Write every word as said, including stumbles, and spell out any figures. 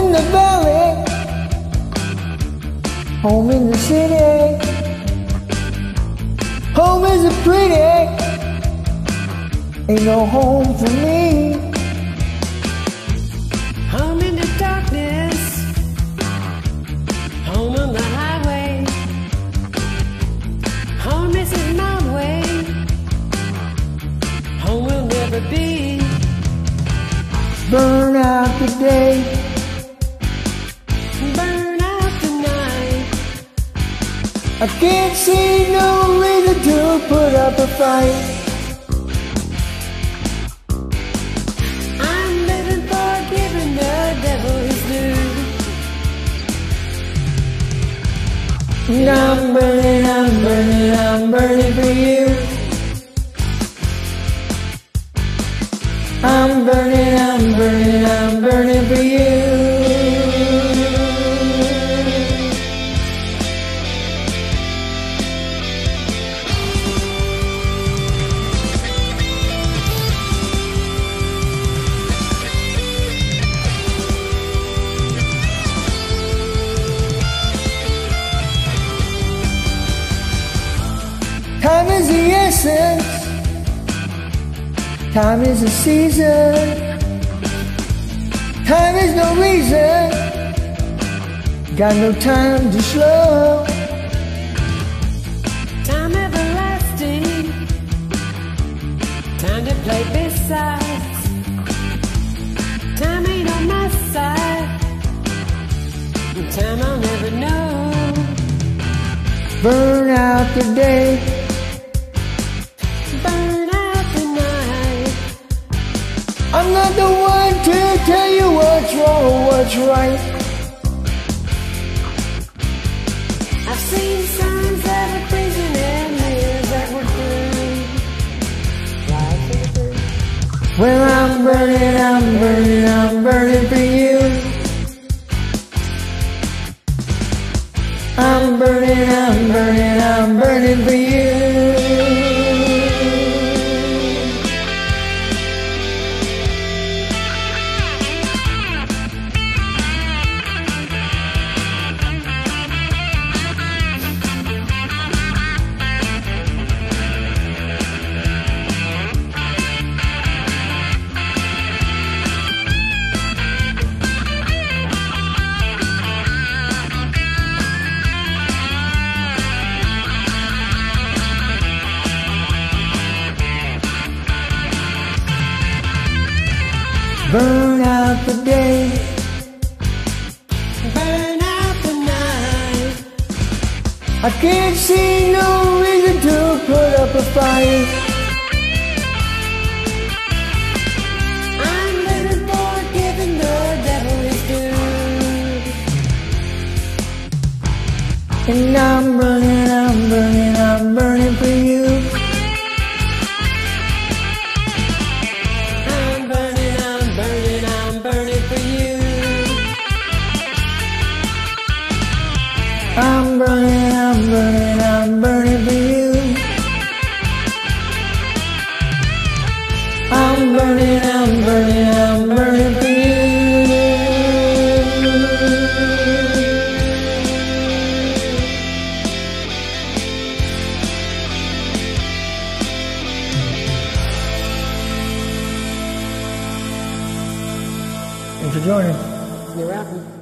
in the valley, home in the city. Home isn't pretty, ain't no home for me. Home in the darkness, home on the highway. Home isn't my way, home will never be. Burn out the day, burn out the night. I can't see no reason to put up a fight. I'm living for giving the devil his due. And I'm burning, I'm burning, I'm burning for you. I'm burning, I'm burning, I'm burning for you. Time is the essence, time is the season, time is no reason, got no time to slow. Time everlasting, time to play besides. Time ain't on my side, time I'll never know. Burn out the day, burn out the night. I'm not the one to tell you what's wrong or what's right. I've seen signs of a prison and years that were through. Well, I'm burning, I'm burning, I'm burning for you. I'm burning, I'm burning, I'm burning for you. Burn out the day, burn out the night. I can't see no reason to put up a fight. I'm living for giving the devil his due. And I'm burning, I'm burning, I'm burning for you. I'm burning, I'm burning, I'm burning for you. I'm burning, I'm burning, I'm burning for you. Thanks for joining. You're welcome.